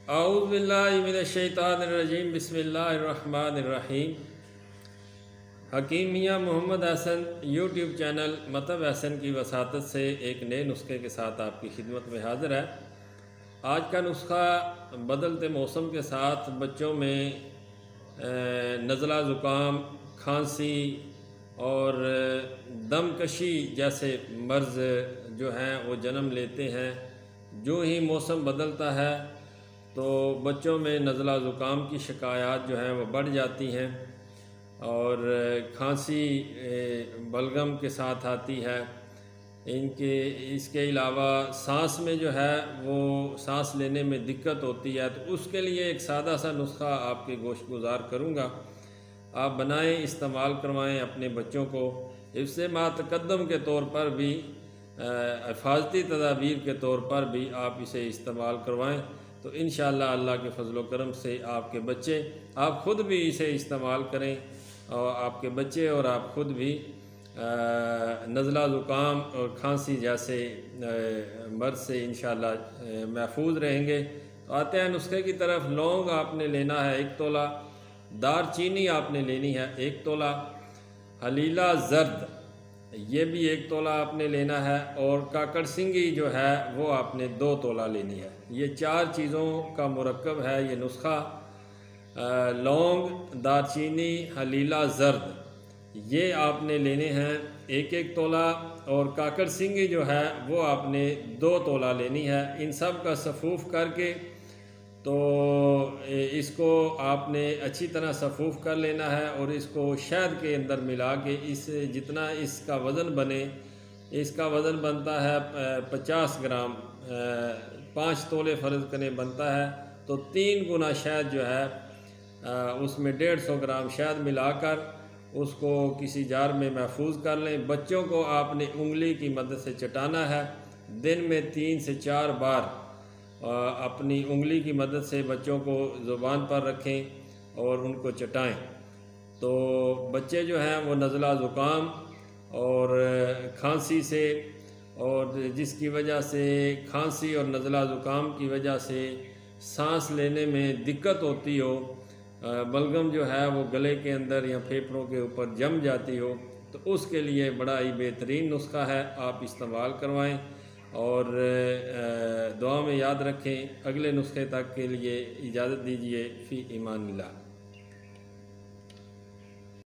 اعوذ باللہ من الشیطان الرجیم بسم اللہ الرحمن الرحیم۔ حکیم میاں محمد احسن یوٹیوب چینل مطب احسن کی وساطت سے ایک نئے نسخے کے ساتھ آپ کی خدمت میں حاضر ہے۔ آج کا نسخہ بدلتے موسم کے ساتھ بچوں میں نزلہ زکام، کھانسی اور دم کشی جیسے مرض جو ہیں وہ جنم لیتے ہیں۔ جو ہی موسم بدلتا ہے تو بچوں میں نزلہ زکام کی شکایات جو ہیں وہ بڑھ جاتی ہیں اور کھانسی بلغم کے ساتھ آتی ہے۔ اس کے علاوہ سانس میں جو ہے وہ سانس لینے میں دقت ہوتی ہے، تو اس کے لیے ایک سادہ سا نسخہ آپ کے گوش گزار کروں گا۔ آپ بنائیں، استعمال کروائیں اپنے بچوں کو۔ حفظ ما تقدم کے طور پر بھی، حفاظتی تدابیر کے طور پر بھی آپ اسے استعمال کروائیں تو انشاءاللہ اللہ کے فضل و کرم سے آپ کے بچے، آپ خود بھی اسے استعمال کریں اور آپ کے بچے اور آپ خود بھی نزلہ زکام اور کھانسی جیسے مرض سے انشاءاللہ محفوظ رہیں گے۔ تو آتے ہیں نسخے کی طرف۔ لونگ آپ نے لینا ہے 1 تولہ، دار چینی آپ نے لینی ہے 1 تولہ، حلیلہ زرد یہ بھی 1 تولہ آپ نے لینا ہے، اور کاکڑ سنگھی جو ہے وہ آپ نے 2 تولہ لینی ہے۔ یہ 4 چیزوں کا مرکب ہے یہ نسخہ۔ لونگ، دار چینی، حلیلہ زرد یہ آپ نے لینے ہیں 1 تولہ، اور کاکڑ سنگھی جو ہے وہ آپ نے 2 تولہ لینی ہے۔ ان سب کا صفوف کر کے تو اس کو آپ نے اچھی طرح صفوف کر لینا ہے، اور اس کو شہد کے اندر ملا کے جتنا اس کا وزن بنے، اس کا وزن بنتا ہے 50 گرام، 5 تولے فرض کریں بنتا ہے تو 3 گنا شہد جو ہے اس میں 150 گرام شہد ملا کر اس کو کسی جار میں محفوظ کر لیں۔ بچوں کو آپ نے انگلی کی مدد سے چٹانا ہے، دن میں 3 سے 4 بار اپنی انگلی کی مدد سے بچوں کو زبان پر رکھیں اور ان کو چٹائیں، تو بچے جو ہیں وہ نزلہ زکام اور کھانسی سے، اور جس کی وجہ سے کھانسی اور نزلہ زکام کی وجہ سے سانس لینے میں دقت ہوتی ہو، بلغم جو ہے وہ گلے کے اندر یا پھیپھڑوں کے اوپر جم جاتی ہو، تو اس کے لیے بڑا ہی بہترین نسخہ ہے، آپ استعمال کروائیں اور دعا میں یاد رکھیں۔ اگلے نسخے تک کے لیے اجازت دیجیے، فی امان اللہ۔